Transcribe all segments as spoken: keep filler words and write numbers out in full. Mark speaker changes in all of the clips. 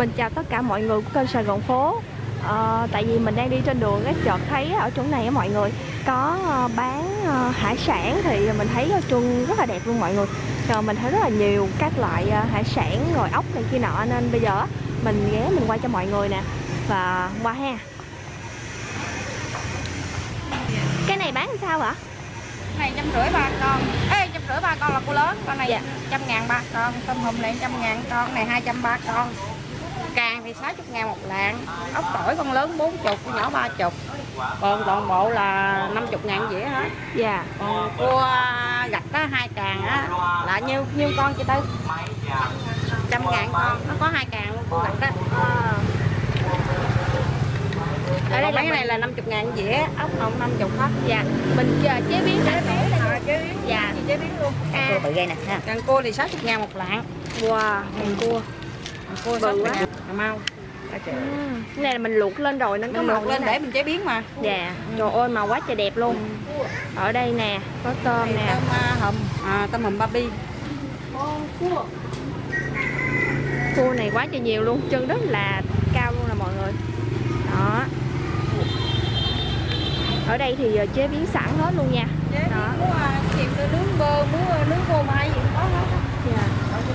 Speaker 1: Mình chào tất cả mọi người của kênh Sài Gòn Phố. Ờ, tại vì mình đang đi trên đường cái chợt thấy ở chỗ này á mọi người có bán hải sản thì mình thấy trông rất là đẹp luôn mọi người. Rồi mình thấy rất là nhiều các loại hải sản rồi ốc này kia nọ, nên bây giờ mình ghé mình quay cho mọi người nè. Và qua ha. Cái này bán sao ạ?
Speaker 2: Này trăm rưỡi ba con. Ê, trăm rưỡi ba con là cô lớn, con này
Speaker 1: dạ.
Speaker 2: trăm ngàn ba con, tôm hùm này trăm ngàn con, này hai trăm ba con. Càng thì sáu mươi ngàn một lạng, ốc tỏi con lớn bốn mươi, con nhỏ ba mươi. Còn toàn bộ là năm mươi ngàn dĩa hết.
Speaker 1: Dạ.
Speaker 2: Còn cua gạch đó hai càng á là nhiêu nhiêu con chị Tư? Trăm ngàn con, nó có hai càng luôn cua gạch đó. À. Ở đây là mấy cái này là năm mươi ngàn dĩa, ốc hồng năm mươi hết.
Speaker 1: Dạ. Mình chế biến chế biến
Speaker 2: à, chế biến.
Speaker 1: Dạ,
Speaker 2: chế biến luôn.
Speaker 1: À.
Speaker 3: Cua bự ghê nè ha.
Speaker 2: Càng cua thì sáu mươi ngàn một lạng.
Speaker 1: Wow, càng cua.
Speaker 2: Càng cua sáu mươi ngàn. Cà mau.
Speaker 1: Ừ. Cái này là mình luộc lên rồi nên
Speaker 2: mình
Speaker 1: có
Speaker 2: luộc
Speaker 1: màu
Speaker 2: lên để mình chế biến mà.
Speaker 1: Dạ. Trời ơi màu quá trời đẹp luôn. Ừ. Ở đây nè, có tôm nè.
Speaker 2: Tôm uh, hùm, à, tôm hùm baby.
Speaker 1: Cua. Cua này quá trời nhiều luôn, chân rất là cao luôn nè mọi người. Đó. Ở đây thì chế biến sẵn hết luôn nha.
Speaker 2: Chế biến muốn uh, chìm tôi nướng bơ, muốn uh, nướng phô mai gì cũng có hết.
Speaker 1: Dạ.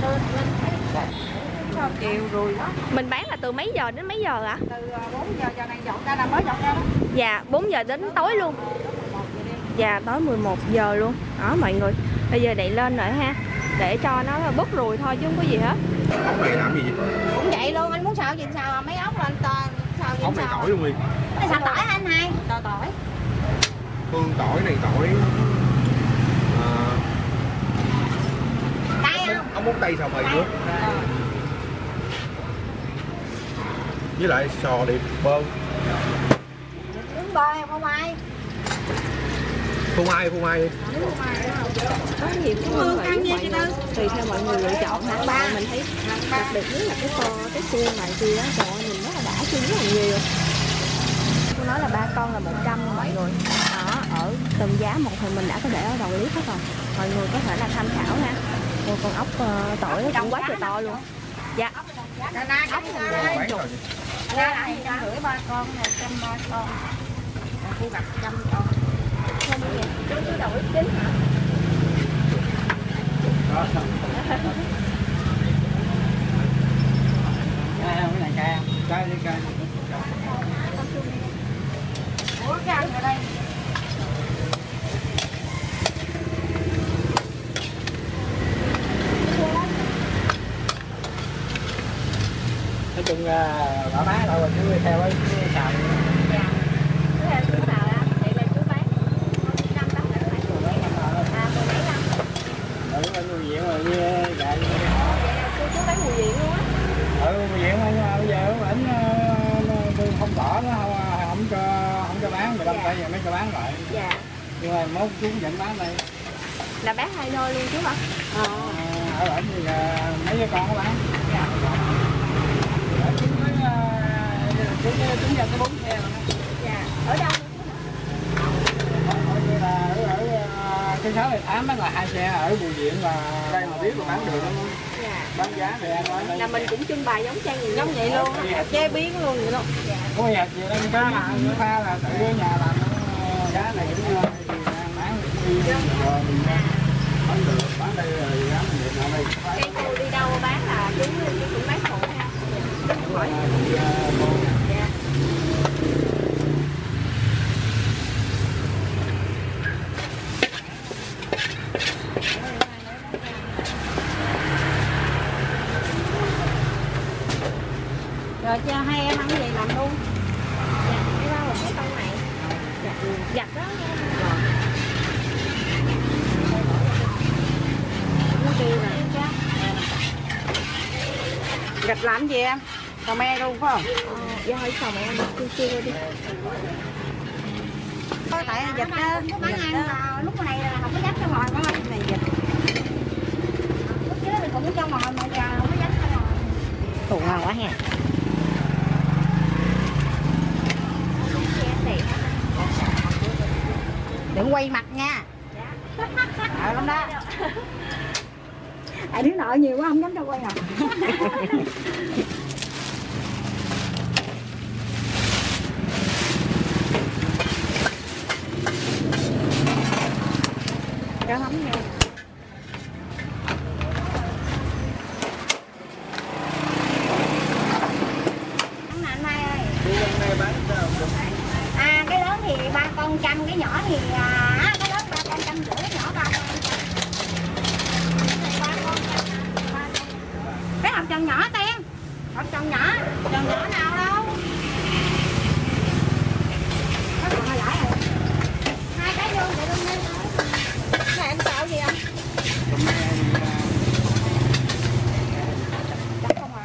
Speaker 2: Sao chiều rồi đó.
Speaker 1: Mình bán là từ mấy giờ đến mấy giờ ạ?
Speaker 2: Từ bốn giờ giờ này dọn ra là mới dọn ra đó.
Speaker 1: Dạ, bốn giờ đến tối luôn. Dạ, tối mười một giờ luôn. Đó mọi người. Bây giờ đậy lên rồi ha. Để cho nó bớt ruồi thôi chứ không có gì hết.
Speaker 4: Ốc này làm gì vậy?
Speaker 2: Cũng vậy luôn, anh muốn xào gì xào mấy ốc lên to xào gì.
Speaker 4: Ốc này tỏi luôn đi.
Speaker 2: Cái xào tỏi anh hai. Tỏi tỏi.
Speaker 4: Hương tỏi này tỏi. À...
Speaker 2: Cay không?
Speaker 4: Ốc móng tay xào mì nữa. Với lại sò điệp bơ.
Speaker 2: Nướng bơ em không ai.
Speaker 4: Phô mai, phô mai đi.
Speaker 1: Có nhiều
Speaker 2: Hương ăn gì chị Tư?
Speaker 1: Tùy theo mọi người lựa chọn hả? Ba mình thấy đặc biệt nhất là cái kho cái xương này kia á, trời ơi nhìn rất là đã, xương rất là nhiều. Tôi nói là ba con là một trăm mọi người. Đó, ở từng giá một thì mình đã có để ở đầu clip hết rồi. Mọi người có thể là tham khảo ha. Một con ốc uh, tỏi nó cũng quá trời to luôn. Dạ.
Speaker 2: Ốc này chục. Ra này trăm rưỡi ba con, một trăm ba con. Còn cua gạch trăm con.
Speaker 1: Chú cứ đổi chính hả?
Speaker 3: Cay không? Cái này cay không?
Speaker 4: Cay đi cay.
Speaker 2: Ủa cái ăn ở đây.
Speaker 3: Nói chung bà bán đâu rồi cứ theo ấy xào.
Speaker 1: Dạ. Cái là chú xào á, vậy là chú bán năm tám lẻ bảy. À, mười bảy năm.
Speaker 3: Ừ, bên mùi viện rồi như vậy.
Speaker 1: Vậy là chú chú bán mùi viện luôn á.
Speaker 3: Ừ, mùi viện nhưng mà bây giờ ảnh không bỏ nó không, không cho không cho bán, mười lăm cây giờ mới cho bán lại.
Speaker 1: Dạ.
Speaker 3: Nhưng mà mốt chú vẫn bán đây.
Speaker 1: Là bán hai nơi luôn chú hả?
Speaker 3: Ờ. À, ở ảnh thì mấy đứa con có bán. Dạ. Chúng mới chúng chúng giờ có bốn xe rồi.
Speaker 1: Dạ. Ở đâu?
Speaker 3: Ở là ở ở cái sáu tám là hai xe, ở Bùi Viện là đây mà biết là bán được lắm.
Speaker 1: Dạ.
Speaker 3: Bán giá thì ăn nói
Speaker 1: Là mình cũng trưng bày giống trang gì
Speaker 2: Giống vậy luôn, chế biến luôn vậy luôn.
Speaker 3: có nhà chị đang cá là pha là tự ở nhà làm giá này cũng bán đi rồi mình bán được, bán đây rồi giá mình được đây.
Speaker 1: Cây cô đi đâu bán là chú chú cũng bán hộ ha. Hỏi. Dạ.
Speaker 2: Rồi cho hai em ăn gì làm luôn.
Speaker 1: Dạ, cái đó là cái con này. Dạ, giặt đó nha.
Speaker 2: Gạch làm gì em? Cà me luôn phải không?
Speaker 1: Ờ, dạ hơi xong em chưa chưa đi.
Speaker 2: Có tại dịch á, bán ăn vào lúc này là không có dắt ra ngoài, có này dịch. Lúc trước mình cũng cho ngoài mà giờ không có dắt ra ngoài.
Speaker 3: Tủ ngon quá ha.
Speaker 2: Đừng quay mặt nha. Sợ lắm đó. Tại đứa nợ nhiều quá không dám cho quay mặt. cái nhỏ thì à, cái lớn ba con trăm rưỡi, cái nhỏ ba con. Cái hộp tròn nhỏ Tiên, hộp tròn nhỏ, tròn nhỏ nào đâu. Nó còn hồi lại rồi. Hai cái vô vậy luôn đi. Này anh sao gì không? Chắc không à.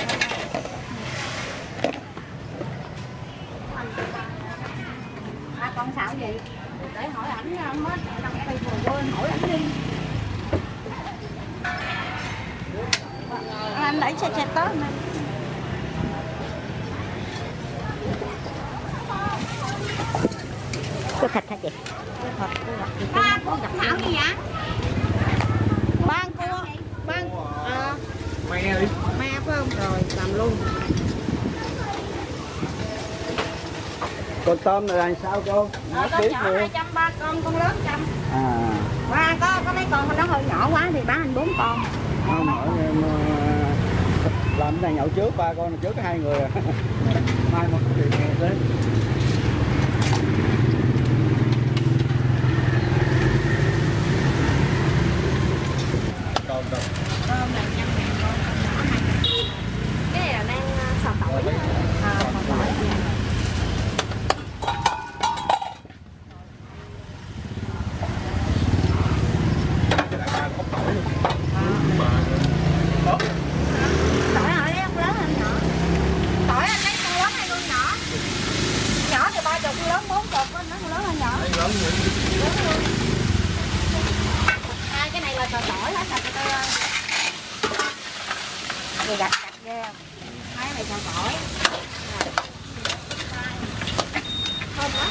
Speaker 2: À, con xạo gì? Để hỏi ảnh hết, đăng ký vừa quên hỏi ảnh đi. Anh đẩy xe xe tới nè.
Speaker 1: Có thịt hả chị?
Speaker 2: Ba con gặp thảo gì vậy?
Speaker 1: Ba cua. Ba à,
Speaker 4: Me đi.
Speaker 1: me phải không? Rồi làm luôn.
Speaker 3: Con tôm này là sao cô?
Speaker 2: Ờ, con nhỏ hai trăm, ba con, con lớn trăm.
Speaker 3: À.
Speaker 2: Ba có có mấy con nó hơi nhỏ quá thì bán anh bốn con.
Speaker 3: Không, ở em làm cái này nhậu trước, ba con trước hai người à. Mai một chuyện đến.
Speaker 4: Còn đâu.
Speaker 2: Tôm là trăm ngàn con, con nhỏ hai ngàn.
Speaker 1: Cái này là đang xào tỏi.
Speaker 2: À, còn tỏi. Tỏi hỏi đấy con lớn hay nhỏ? Tỏi anh lấy con lớn hay con nhỏ? Nhỏ thì ba chục, con lớn bốn chục, con lớn hay nhỏ?
Speaker 4: Lớn vậy.
Speaker 2: Lớn luôn. À, cái này là tỏi tỏi hết sạch tươi ơi. Rồi gạch gạch ghê. Mấy này xào tỏi. Thơm quá.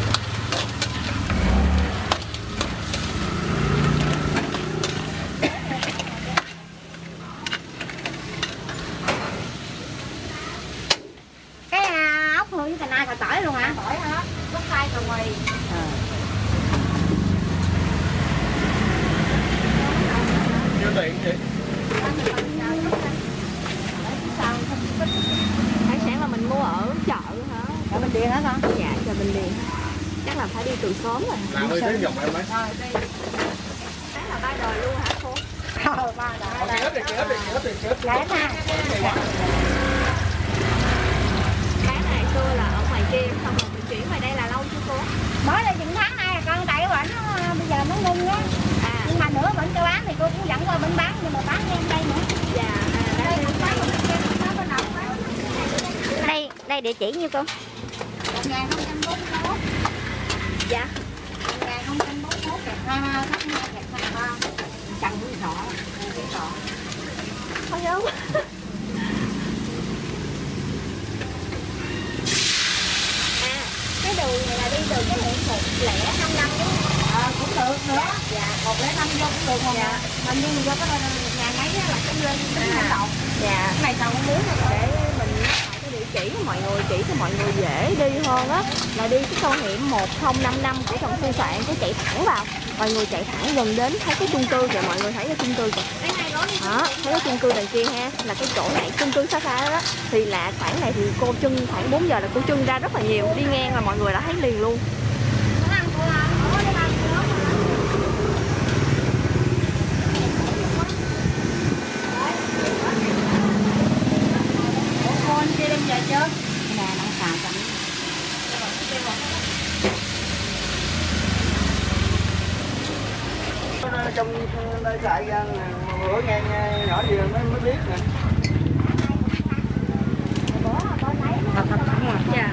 Speaker 2: Cái à, ốc hương với cà nai xào tỏi luôn hả? Tỏi hả? Có khai cà mì.
Speaker 4: Nhiêu tiền chị?
Speaker 1: Hải sản là mình mua ở chợ hả?
Speaker 2: Ở bên Điền hả con?
Speaker 1: Dạ, chợ Bình Điền. Chắc là phải đi từ sớm rồi.
Speaker 4: Làm đi tới vòng em mấy.
Speaker 2: Rồi đi.
Speaker 1: Đấy là ba đời luôn hả cô?
Speaker 2: Ờ, ba đã
Speaker 4: Kìa đi, kìa đi, kìa đi, kìa đi.
Speaker 2: Lẻ ha.
Speaker 1: Bán này xưa là ở ngoài kia, xong rồi mình chuyển về đây là lâu chưa cô?
Speaker 2: Mới đây chừng tháng nay con tại bệnh nó bây giờ nó ngưng á.
Speaker 1: À,
Speaker 2: Nhưng mà nữa bệnh cho bán thì cô cũng dẫn qua bên bán nhưng mà bán em đây nữa.
Speaker 1: dạ, à,
Speaker 2: Đây
Speaker 1: đây,
Speaker 2: cũng bán bên kia cũng bán bên nào cũng bán.
Speaker 1: đây, đây địa chỉ như cô?
Speaker 2: một nghìn không trăm bốn mươi mốt.
Speaker 1: Dạ.
Speaker 2: một nghìn không trăm bốn mươi mốt kẹt hai ba thắt hai kẹt hai ba. Chặn cái sọ. Cái sọ.
Speaker 1: Không nhớ. À, cái đường này là đi từ cái hiệu một lẻ năm năm đúng không?
Speaker 2: Ờ, cũng được nữa.
Speaker 1: Dạ.
Speaker 2: Một lẻ năm vô cũng được không?
Speaker 1: Dạ.
Speaker 2: Mình đi vô cái nhà máy á là cái lên cái
Speaker 1: À.
Speaker 2: đầu.
Speaker 1: Dạ.
Speaker 2: Cái này còn muốn rồi.
Speaker 1: Để mình lại cái địa chỉ cho mọi người, chỉ cho mọi người dễ đi hơn á, là đi cái con hẻm một không năm năm của Trần Sư Soạn, cái chạy thẳng vào, mọi người chạy thẳng gần đến thấy cái chung cư kìa, mọi người thấy cái chung cư kìa đó, thấy cái chung cư đằng kia ha, là cái chỗ này chung cư xa xa đó, thì là khoảng này thì cô trưng khoảng bốn giờ là cô trưng ra rất là nhiều, đi ngang là mọi người đã thấy liền luôn.
Speaker 2: Con kia đem về chứ. Nè đang xào chấm.
Speaker 3: Trong đây xài ra bữa nghe, nghe nhỏ gì mới mới biết nè.
Speaker 2: Thật thật không à?
Speaker 1: Dạ.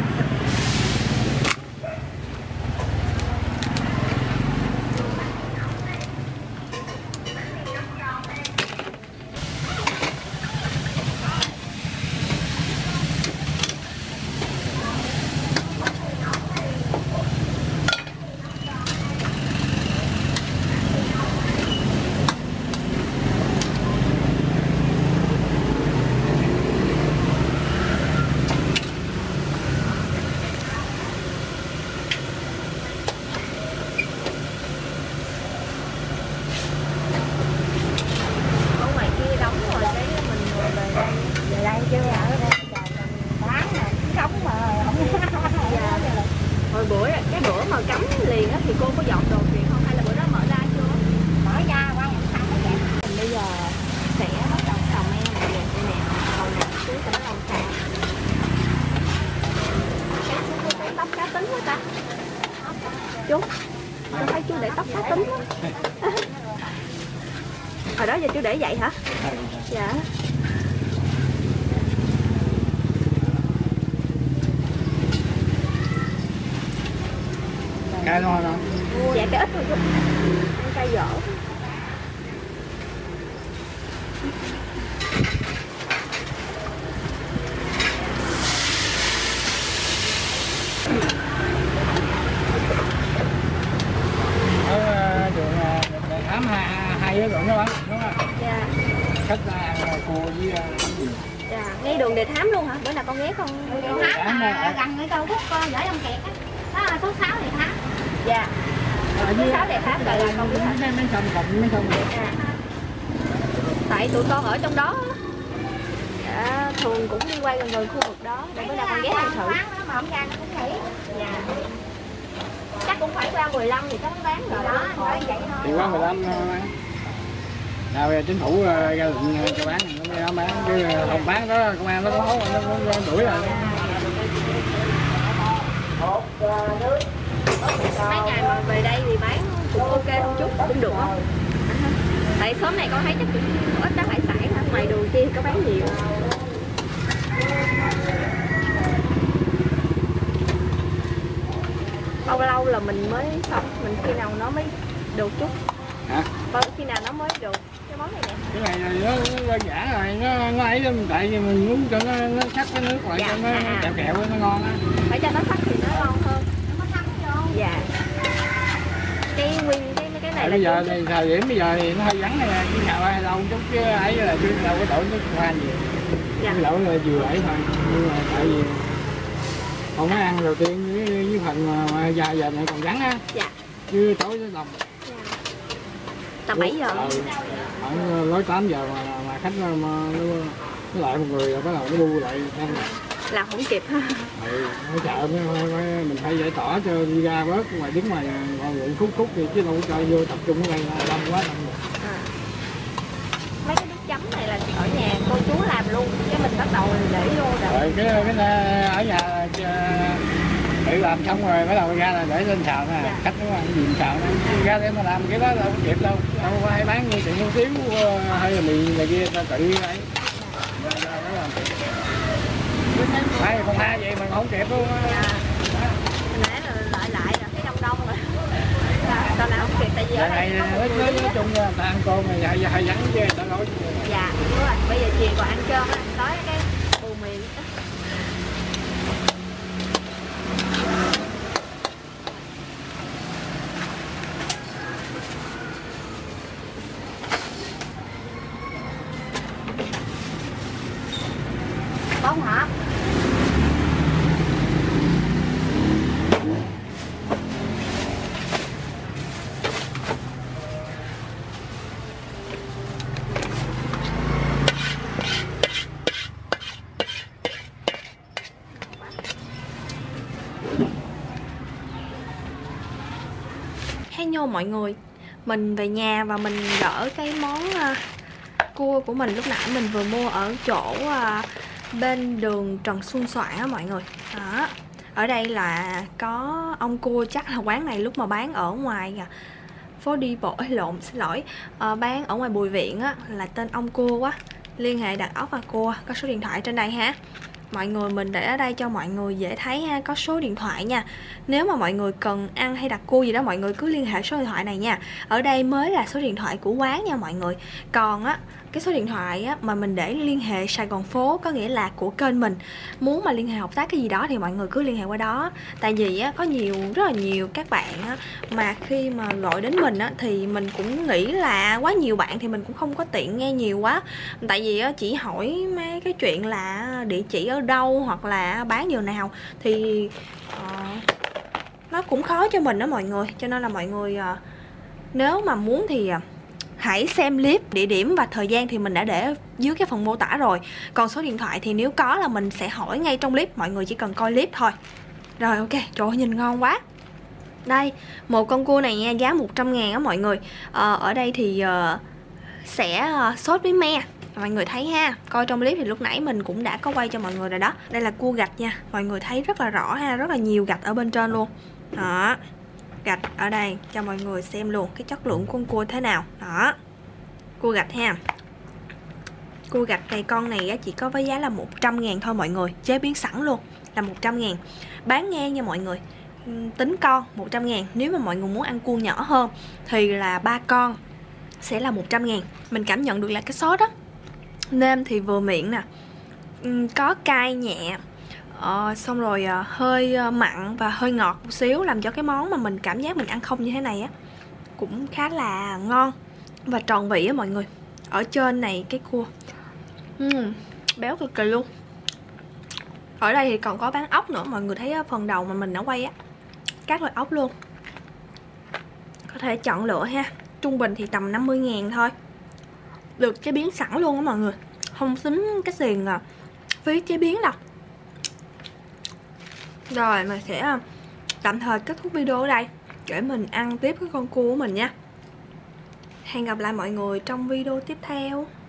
Speaker 1: Khó tính quá. Hồi đó giờ chú để vậy hả? Dạ.
Speaker 3: Cay ngon không?
Speaker 1: Dạ cái ít thôi chú. Ăn cay dở.
Speaker 3: Ở trường khám hai đứa rồi đó bác, đúng không?
Speaker 1: Dạ.
Speaker 3: Khách cô với gì?
Speaker 1: Dạ. Ngay đường Đề Thám luôn hả? Bữa nào con ghé con.
Speaker 2: Thám mà gần cái câu Phúc gửi ông kẹt á. Đó là số sáu Đề Thám.
Speaker 1: Dạ. Số sáu Đề Thám là con biết hả?
Speaker 3: Mấy sông cộng mấy sông.
Speaker 1: Dạ. Tại tụi con ở trong đó. Dạ, thường cũng đi qua gần gần khu vực đó. Để bữa nào con ghé ăn thử.
Speaker 2: Mà không ra nó cũng nghỉ.
Speaker 1: Dạ. Chắc cũng phải qua mười lăm thì chắc nó bán rồi đó.
Speaker 2: Nói vậy thôi.
Speaker 3: Thì qua mười lăm nào chính phủ ra lệnh cho bán nó mới bán, chứ không bán đó công an nó có nó, nó đuổi rồi.
Speaker 1: Mấy ngày mà về đây thì bán cũng ok không chút, cũng được không? Tại xóm này con thấy chắc cũng có ít các hải sản hả? Ngoài đường kia thì có bán nhiều. Bao lâu là mình mới xong, mình khi nào nó mới được chút?
Speaker 3: Hả?
Speaker 1: Bao khi nào nó mới được cái món này nè?
Speaker 3: Cái này là nó đơn giản rồi, nó nó ấy lắm, tại vì mình muốn cho nó nó sắc cái nước lại,
Speaker 1: Dạ,
Speaker 3: cho nó
Speaker 1: à.
Speaker 3: kẹo kẹo nó ngon á.
Speaker 1: Phải cho nó sắc thì nó ngon hơn.
Speaker 2: Nó thấm vô.
Speaker 1: Dạ. Cái nguyên cái mấy cái này
Speaker 3: Tại
Speaker 1: là
Speaker 3: bây giờ
Speaker 1: chung
Speaker 3: thì thời điểm bây giờ thì nó hơi vắng này, cái nào hay đâu chút chứ ấy là chứ đâu có đổi nước hoa gì.
Speaker 1: Dạ.
Speaker 3: Cái lẩu là vừa ấy thôi, nhưng mà tại vì không có ăn đầu tiên với, với phần mà, mà giờ giờ này còn vắng á.
Speaker 1: Dạ.
Speaker 3: Chứ tối nó đồng.
Speaker 1: Dạ. Tầm bảy giờ.
Speaker 3: Ừ. Khoảng lối tám giờ mà, mà khách nó, mà, nó, nó lại một người rồi bắt đầu nó bu lại ăn.
Speaker 1: Làm không kịp ha.
Speaker 3: Ừ, ở chợ mới, mới, mình phải giải tỏa cho đi ra bớt, ngoài đứng ngoài mọi người khúc khúc thì chứ đâu có cho vô tập trung ở đây là đông quá đông rồi.
Speaker 1: À. Mấy cái nước chấm này là ở nhà cô chú làm luôn, cái mình bắt đầu để vô rồi.
Speaker 3: Rồi cái cái này ở nhà tự làm xong rồi bắt đầu ra là để lên xào nè. Dạ. Khách nó ăn gì xào nè, ra để mà làm cái đó đâu có kịp đâu, đâu có hay bán như tiệm hủ tiếu hay là mì này kia ta tự ấy. Phải con ha vậy mà không kịp luôn.
Speaker 1: Dạ. Hồi nãy là lại lại là thấy đông đông rồi. Sao nào không kịp tại vì ở đây
Speaker 3: này
Speaker 1: có
Speaker 3: nói, nói, nói chung là ta ăn cơm này hay hay vắng chứ ta nói.
Speaker 1: Dạ đúng rồi, bây giờ chiều còn ăn cơm á, đói cái bù mì.
Speaker 2: Bông hả?
Speaker 1: Hello mọi người, mình về nhà và mình gỡ cái món uh, cua của mình lúc nãy mình vừa mua ở chỗ uh, bên đường Trần Xuân Soạn á mọi người. Đó. Ở đây là có ông cua, chắc là quán này lúc mà bán ở ngoài uh, phố đi bộ, lộn xin lỗi, uh, bán ở ngoài Bùi Viện á là tên ông cua quá. Liên hệ đặt ốc và cua, có số điện thoại trên đây ha. Mọi người mình để ở đây cho mọi người dễ thấy ha, có số điện thoại nha. Nếu mà mọi người cần ăn hay đặt cua gì đó mọi người cứ liên hệ số điện thoại này nha. Ở đây mới là số điện thoại của quán nha mọi người. Còn á, cái số điện thoại á, mà mình để liên hệ Sài Gòn phố có nghĩa là của kênh mình. Muốn mà liên hệ hợp tác cái gì đó thì mọi người cứ liên hệ qua đó. Tại vì á, có nhiều, rất là nhiều các bạn á, mà khi mà gọi đến mình á, thì mình cũng nghĩ là quá nhiều bạn thì mình cũng không có tiện nghe nhiều quá. Tại vì á, chỉ hỏi mấy cái chuyện là địa chỉ ở đâu hoặc là bán giờ nào thì uh, nó cũng khó cho mình đó mọi người. Cho nên là mọi người uh, nếu mà muốn thì uh, hãy xem clip, địa điểm và thời gian thì mình đã để dưới cái phần mô tả rồi. Còn số điện thoại thì nếu có là mình sẽ hỏi ngay trong clip, mọi người chỉ cần coi clip thôi. Rồi ok, trời ơi, nhìn ngon quá. Đây, một con cua này nha, giá một trăm ngàn á mọi người. uh, Ở đây thì uh, sẽ uh, sốt với me. Mọi người thấy ha, coi trong clip thì lúc nãy mình cũng đã có quay cho mọi người rồi đó. Đây là cua gạch nha, mọi người thấy rất là rõ ha, rất là nhiều gạch ở bên trên luôn. Đó, gạch ở đây cho mọi người xem luôn cái chất lượng của con cua thế nào. Đó, cua gạch ha. Cua gạch này con này chỉ có với giá là một trăm ngàn thôi mọi người. Chế biến sẵn luôn là một trăm ngàn. Bán ngang nha mọi người. Tính con một trăm ngàn. Nếu mà mọi người muốn ăn cua nhỏ hơn thì là ba con sẽ là một trăm ngàn. Mình cảm nhận được là cái sốt đó, nêm thì vừa miệng nè, có cay nhẹ, ờ, xong rồi uh, hơi uh, mặn và hơi ngọt một xíu, làm cho cái món mà mình cảm giác mình ăn không như thế này á cũng khá là ngon và tròn vị á mọi người. Ở trên này cái cua uhm, béo cực kỳ luôn. Ở đây thì còn có bán ốc nữa, mọi người thấy phần đầu mà mình đã quay á, các loại ốc luôn. Có thể chọn lựa ha. Trung bình thì tầm năm mươi ngàn thôi. Được chế biến sẵn luôn á mọi người. Không tính cái tiền phí chế biến đâu. Rồi mình sẽ tạm thời kết thúc video ở đây để mình ăn tiếp cái con cua của mình nha. Hẹn gặp lại mọi người trong video tiếp theo.